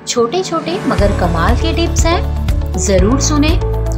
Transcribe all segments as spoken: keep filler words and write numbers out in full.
छोटे छोटे मगर कमाल के टिप्स हैं, जरूर सुने।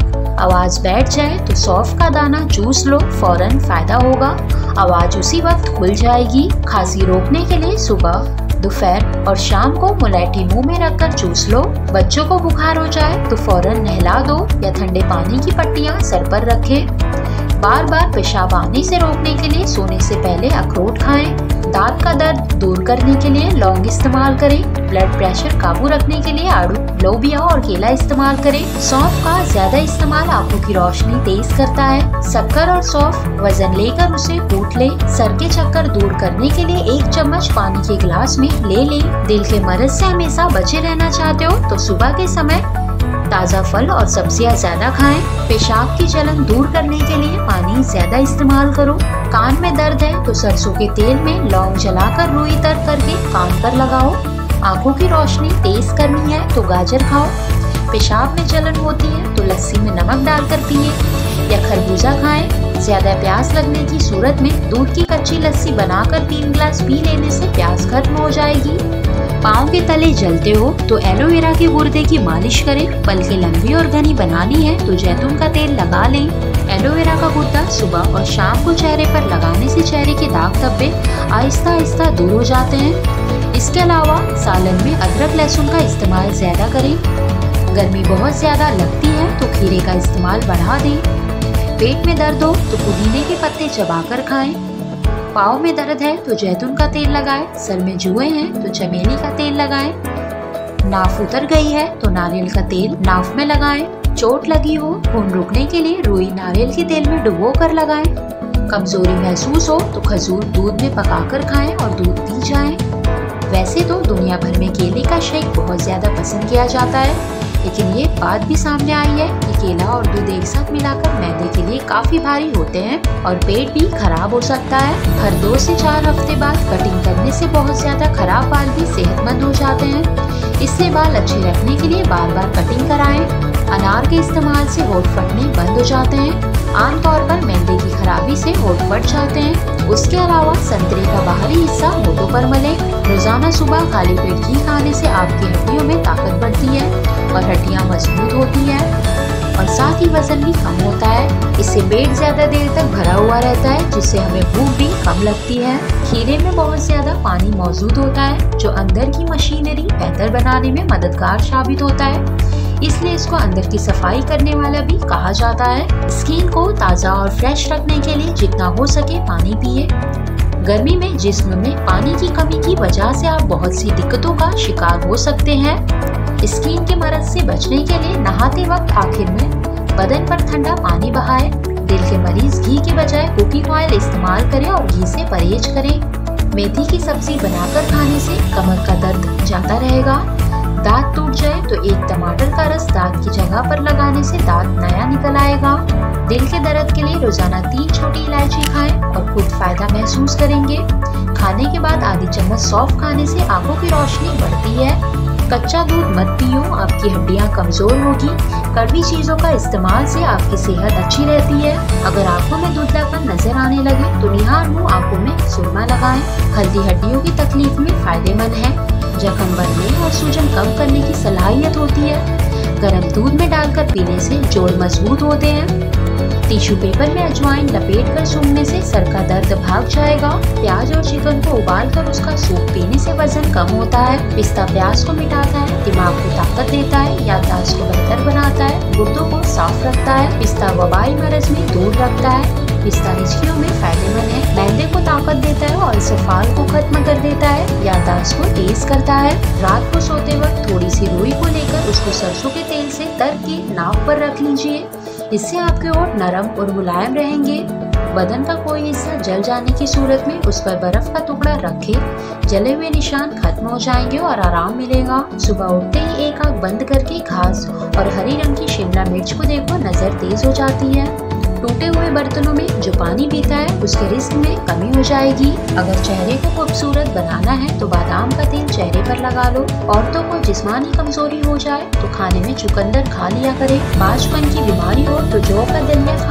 आवाज बैठ जाए तो सौंफ का दाना चूस लो, फौरन फायदा होगा। आवाज उसी वक्त खुल जाएगी। खांसी रोकने के लिए सुबह, दोपहर और शाम को मुलैठी मुंह में रखकर चूस लो। बच्चों को बुखार हो जाए तो फौरन नहला दो या ठंडे पानी की पट्टियां सर पर रखें। बार बार पेशाब आने से रोकने के लिए सोने से पहले अखरोट खाएं। दांत का दर्द दूर करने के लिए लौंग इस्तेमाल करें। ब्लड प्रेशर काबू रखने के लिए आड़ू, लोबिया और केला इस्तेमाल करें। सौंफ का ज्यादा इस्तेमाल आंखों की रोशनी तेज करता है। शक्कर और सौंफ वजन लेकर उसे कूट ले। सर के चक्कर दूर करने के लिए एक चम्मच पानी के गिलास में ले लें। दिल के मर्ज से हमेशा बचे रहना चाहते हो तो सुबह के समय ताज़ा फल और सब्जियां ज्यादा खाएं। पेशाब की जलन दूर करने के लिए पानी ज्यादा इस्तेमाल करो। कान में दर्द है तो सरसों के तेल में लौंग जलाकर रुई तर करके कान पर लगाओ। आंखों की रोशनी तेज करनी है तो गाजर खाओ। पेशाब में जलन होती है तो लस्सी में नमक डालकर पिए या खरबूजा खाएं। ज्यादा प्यास लगने की सूरत में दूध की कच्ची लस्सी बनाकर तीन गिलास पी लेने से प्यास खत्म हो जाएगी। पाँव के तले जलते हो तो एलोवेरा के गुर्दे की मालिश करें। पलकें लंबी और घनी बनानी है तो जैतून का तेल लगा लें। एलोवेरा का गुर्दा सुबह और शाम को चेहरे पर लगाने से चेहरे के दाग धब्बे आहिस्ता आहिस्ता दूर हो जाते हैं। इसके अलावा सालन में अदरक लहसुन का इस्तेमाल ज्यादा करें। गर्मी बहुत ज्यादा लगती है तो खीरे का इस्तेमाल बढ़ा दें। पेट में दर्द हो तो पुदीने के पत्ते चबाकर खाएं। पाँव में दर्द है तो जैतून का तेल लगाएं। सर में जुए हैं तो चमेली का तेल लगाएं। नाफ उतर गई है तो नारियल का तेल नाफ में लगाएं। चोट लगी हो खून रुकने के लिए रुई नारियल के तेल में डुबो कर लगाएं। कमजोरी महसूस हो तो खजूर दूध में पकाकर खाएं और दूध पी जाएं। वैसे तो दुनिया भर में केले का शेक बहुत ज्यादा पसंद किया जाता है, लेकिन ये बात भी सामने आई है कि केला और दूध एक साथ मिलाकर मैदे के लिए काफी भारी होते हैं और पेट भी खराब हो सकता है। हर दो से चार हफ्ते बाद कटिंग करने से बहुत ज्यादा खराब बाल भी सेहतमंद हो जाते हैं। इसलिए बाल अच्छे रखने के लिए बार बार कटिंग कराएं। अनार के इस्तेमाल से होंठ फटने बंद हो जाते हैं। आमतौर पर मैदे की खराबी से होंठ फट जाते हैं। उसके अलावा संतरे का बाहरी हिस्सा होठों पर मलें। रोजाना सुबह खाली पेट घी खाने से आपकी हड्डियों में ताकत बढ़ती है और हड्डियां मजबूत होती है और साथ ही वजन भी कम होता है। इससे पेट ज्यादा देर तक भरा हुआ रहता है जिससे हमें भूख भी कम लगती है। खीरे में बहुत ज्यादा पानी मौजूद होता है जो अंदर की मशीनरी बेहतर बनाने में मददगार साबित होता है, इसलिए इसको अंदर की सफाई करने वाला भी कहा जाता है। स्किन को ताज़ा और फ्रेश रखने के लिए जितना हो सके पानी पिए। गर्मी में जिस्म में पानी की कमी की वजह से आप बहुत सी दिक्कतों का शिकार हो सकते हैं। स्किन के मर्ज से बचने के लिए नहाते वक्त आखिर में बदन पर ठंडा पानी बहाएं। दिल के मरीज घी के बजाय कुकिंग ऑयल इस्तेमाल करें और घी से परहेज करें। मेथी की सब्जी बनाकर खाने से कमर का दर्द जाता रहेगा। दांत टूट जाए तो एक टमाटर का रस दांत की जगह पर लगाने से दांत नया निकल आएगा। दिल के दर्द के लिए रोजाना तीन छोटी इलायची खाएं और खुद फायदा महसूस करेंगे। खाने के बाद आधी चम्मच सौंफ खाने से आंखों की रोशनी बढ़ती है। कच्चा दूध मत पियो, आपकी हड्डियां कमजोर होगी। कड़वी चीजों का इस्तेमाल से आपकी सेहत अच्छी रहती है। अगर आंखों में धुंधलापन नजर आने लगे तो निहार मुंह आंखों में सुरमा लगाएं। हल्दी हड्डियों की तकलीफ में फायदेमंद है। जख्म भरने और सूजन कम करने की सलाहियत होती है। गर्म दूध में डालकर पीने से जोड़ मजबूत होते हैं। टिश्यू पेपर में अजवाइन लपेट कर सूंघने से सर का दर्द भाग जाएगा। प्याज और चिकन को उबालकर उसका सूप पीने से वजन कम होता है। पिस्ता प्यास को मिटाता है, दिमाग को ताकत देता है, याददाश्त को बेहतर बनाता है, गुर्दों को साफ रखता है। पिस्ता वबाई मर्ज में दूर रखता है। पिस्ता हिचकियों में फायदेमंद है, मैदे को ताकत देता है और सफाल को खत्म कर देता है, याददाश्त को तेज करता है। रात को सोते वक्त थोड़ी सी रुई को लेकर उसको सरसों के तेल से तर के नाक पर रख लीजिए। इससे आपके होंठ नरम और मुलायम रहेंगे। बदन का कोई हिस्सा जल जाने की सूरत में उस पर बर्फ का टुकड़ा रखें। जले हुए निशान खत्म हो जाएंगे और आराम मिलेगा। सुबह उठते ही एक आंख बंद करके घास और हरी रंग की शिमला मिर्च को देखो, नजर तेज हो जाती है। टूटे हुए बर्तनों में जो पानी पीता है उसके रिस्क में कमी हो जाएगी। अगर चेहरे को खूबसूरत बनाना है तो बादाम का तेल चेहरे पर लगा लो। औरतों को जिस्मानी कमजोरी हो जाए तो खाने में चुकंदर खा लिया करें। बाजपन की बीमारी हो तो जौ का दलिया खाओ तो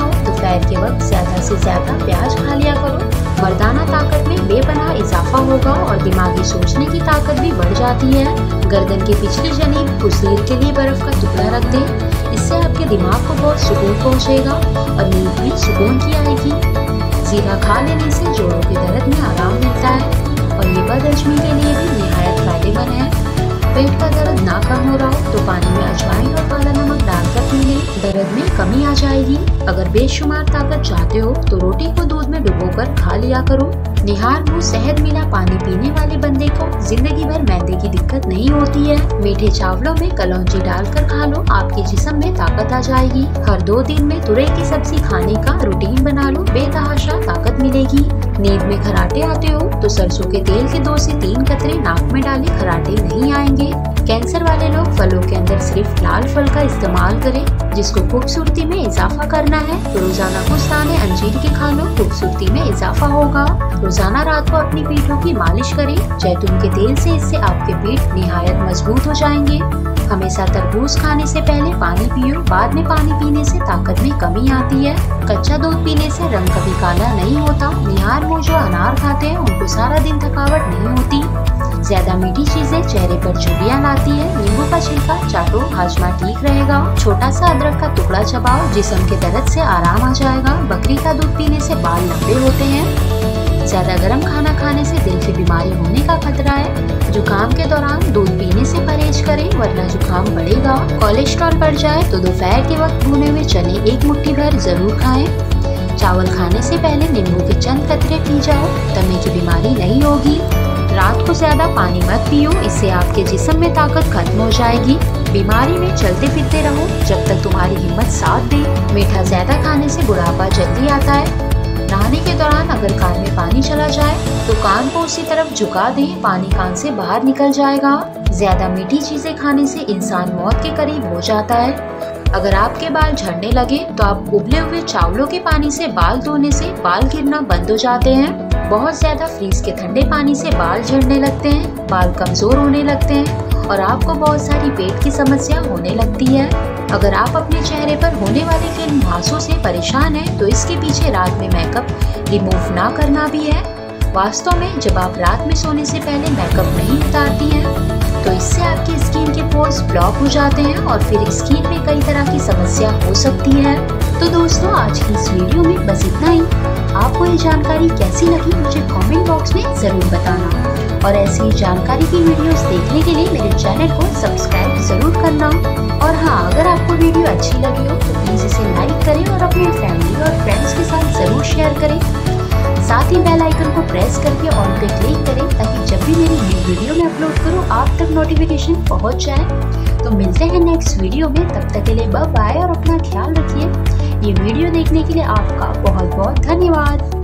दोपहर के वक्त ज्यादा से ज्यादा प्याज खा लिया करो। मर्दाना ताकत में बेपनाह इजाफा होगा और दिमागी सोचने की ताकत भी बढ़ जाती है। गर्दन के पिछली जनीब कुछ देर के लिए बर्फ का टुकड़ा रख दें, इससे आपके दिमाग को बहुत सुकून पहुंचेगा और नींद भी सुकून की आएगी। जीरा खा लेने से जोड़ों के दर्द में आराम मिलता है और ये बदहजमी के लिए भी निहायत फायदेमंद है। पेट का दर्द ना कम हो रहा हो तो पानी में अजवाइन और काला नमक डालकर पी लें, दर्द में कमी आ जाएगी। अगर बेशुमार ताकत चाहते हो तो रोटी को दूध में डुबोकर खा लिया करो। निहार मुँह शहद मिला पानी पीने वाले बंदे को जिंदगी भर मैदे की दिक्कत नहीं होती है। मीठे चावलों में कलौंजी डालकर खा लो, आपके जिस्म में ताकत आ जाएगी। हर दो दिन में तुरई की सब्जी खाने का रूटीन बना लो, बेतहाशा ताकत मिलेगी। नींद में खराटे आते हो तो सरसों के तेल के दो से तीन कतरे नाक में डाले, खराटे नहीं आएंगे। कैंसर वाले लोग फलों के अंदर सिर्फ लाल फल का इस्तेमाल करें। जिसको खूबसूरती में इजाफा करना है तो रोजाना कुछ दाने अंजीर के खा लो, खूबसूरती में इजाफा होगा। रोजाना रात को अपनी पीठों की मालिश करें जैतून के तेल से, इससे आपके पीठ निहायत मजबूत हो जाएंगे। हमेशा तरबूज खाने से पहले पानी पियो, बाद में पानी पीने से ताकत में कमी आती है। कच्चा दूध पीने से रंग कभी काला नहीं होता। निहार मुँह जो अनार खाते हैं उनको सारा दिन थकावट नहीं होती। ज्यादा मीठी चीजें चेहरे पर चुर्बियां लाती है। नींबू का छिलका चाटो, हाजमा ठीक रहेगा। छोटा सा अदरक का टुकड़ा चबाओ, जिस्म के दर्द से आराम आ जाएगा। बकरी का दूध पीने से बाल लंबे होते हैं। ज्यादा गर्म खाना खाने से दिल की बीमारी होने का खतरा है। जुकाम के दौरान दूध पीने से परहेज करें वरना जुकाम बढ़ेगा। कोलेस्ट्रॉल बढ़ जाए तो दोपहर के वक्त भुने हुए चने एक मुट्ठी भर जरूर खाएं। चावल खाने से पहले नींबू के चंद कतरे पी जाओ, दमे की बीमारी नहीं होगी। रात को ज्यादा पानी मत पियो, इससे आपके जिस्म में ताकत खत्म हो जाएगी। बीमारी में चलते फिरते रहो जब तक तुम्हारी हिम्मत साथ दे। मीठा ज्यादा खाने से बुढ़ापा जल्दी आता है। नहाने के दौरान अगर कान में पानी चला जाए तो कान को उसी तरफ झुका दें, पानी कान से बाहर निकल जाएगा। ज्यादा मीठी चीजें खाने से इंसान मौत के करीब हो जाता है। अगर आपके बाल झड़ने लगे तो आप उबले हुए चावलों के पानी से बाल धोने से बाल गिरना बंद हो जाते हैं। बहुत ज्यादा फ्रीज के ठंडे पानी से बाल झड़ने लगते हैं, बाल कमजोर होने लगते हैं और आपको बहुत सारी पेट की समस्या होने लगती है। अगर आप अपने चेहरे पर होने वाले किन मुहासों से परेशान हैं तो इसके पीछे रात में मेकअप रिमूव ना करना भी है। वास्तव में जब आप रात में सोने से पहले मेकअप नहीं उतारती हैं तो इससे आपकी स्किन के पोर्स ब्लॉक हो जाते हैं और फिर स्किन में कई तरह की समस्या हो सकती है। तो दोस्तों आज की इस वीडियो में बस इतना ही। आपको ये जानकारी कैसी लगी मुझे कमेंट बॉक्स में जरूर बताना और ऐसी जानकारी की वीडियोस देखने के लिए मेरे चैनल को सब्सक्राइब जरूर करना। और हाँ, अगर आपको वीडियो अच्छी लगी हो तो प्लीज इसे लाइक करें और अपने फैमिली और फ्रेंड्स के साथ जरूर शेयर करें। साथ ही बेल आइकन को प्रेस करके ऑल पे क्लिक करें ताकि जब भी मेरी न्यू वीडियो में अपलोड करूँ आप तक नोटिफिकेशन पहुँच जाए। तो मिलते हैं नेक्स्ट वीडियो में, तब तक के लिए बाय बाय और अपना ख्याल रखिए। ये वीडियो देखने के लिए आपका बहुत बहुत धन्यवाद।